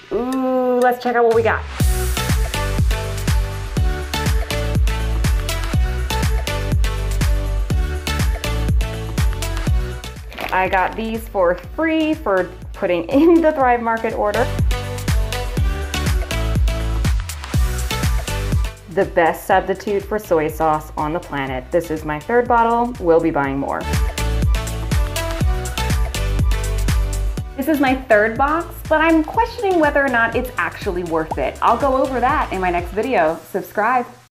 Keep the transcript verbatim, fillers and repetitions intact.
Ooh, let's check out what we got. I got these for free for putting in the Thrive Market order. The best substitute for soy sauce on the planet. This is my third bottle. We'll be buying more. This is my third box, but I'm questioning whether or not it's actually worth it. I'll go over that in my next video. Subscribe.